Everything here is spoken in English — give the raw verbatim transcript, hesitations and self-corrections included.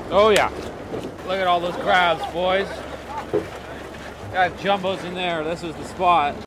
Oh yeah. Look at all those crabs, boys. Got jumbos in there. This is the spot.